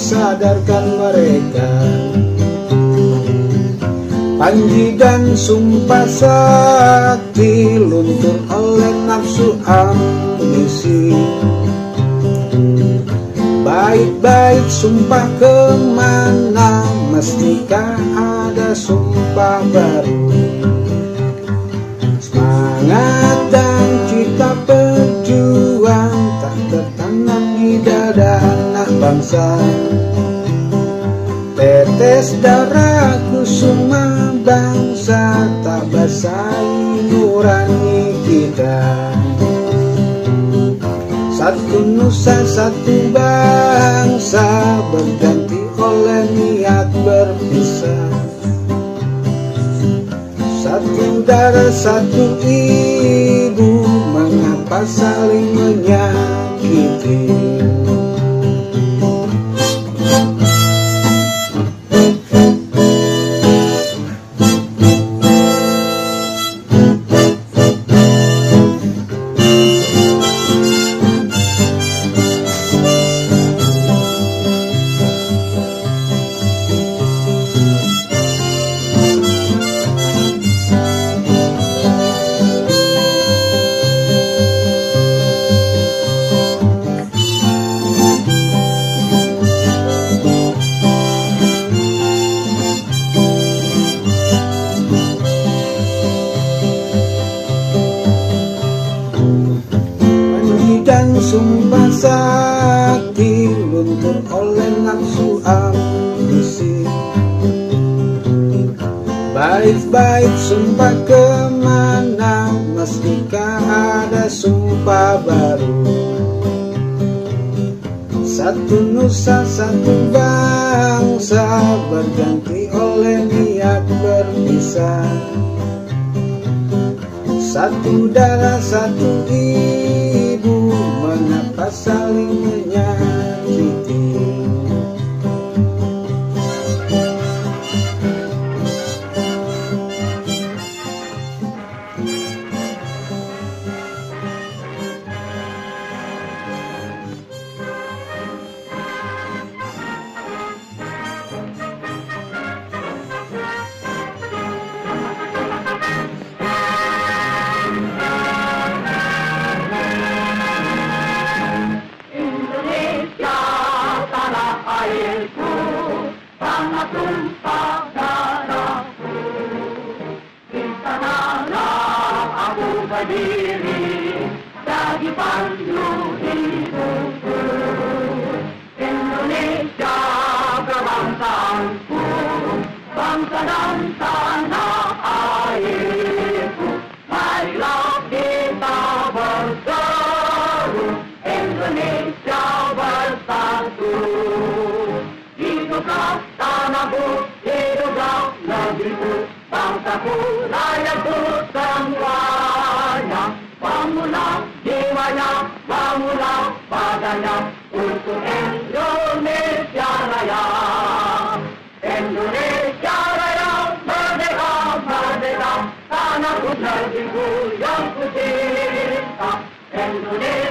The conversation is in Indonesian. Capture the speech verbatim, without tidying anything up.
sadarkan mereka. Panji dan sumpah sakti luntur oleh nafsu ambisi. Baik-baik sumpah kemana, mestikah ada sumpah baru. Semangat dan cita pejuang tak tertanam di dada anak bangsa. Tetes darahku semua bangsa tak basahi nurani kita. Satu nusa, satu bangsa berganti oleh niat berpisah. Satu darah, satu ibu, mengapa saling menyakiti? Dan sumpah sakti luntur oleh nafsu ambisi. Baik-baik sumpah kemana, mestikah ada sumpah baru. Satu nusa, satu bangsa berganti oleh niat berpisah. Satu darah, satu ibu, mengapa saling menyakiti? Airku, tanah tumpah darahku, di sanalah aku berdiri, jadi pandu hidupku. Indonesia kebangsaanku, bangsa dan tanah airku, marilah kita berseru, Indonesia bersatu. Hiduplah tanahku, hiduplah negeriku, bangsaku, rakyatku semuanya. Bangunlah jiwanya, bangunlah badannya untuk Indonesia Raya. Indonesia Raya, merdeka, merdeka, tanahku, negeriku yang ku cinta. Indonesia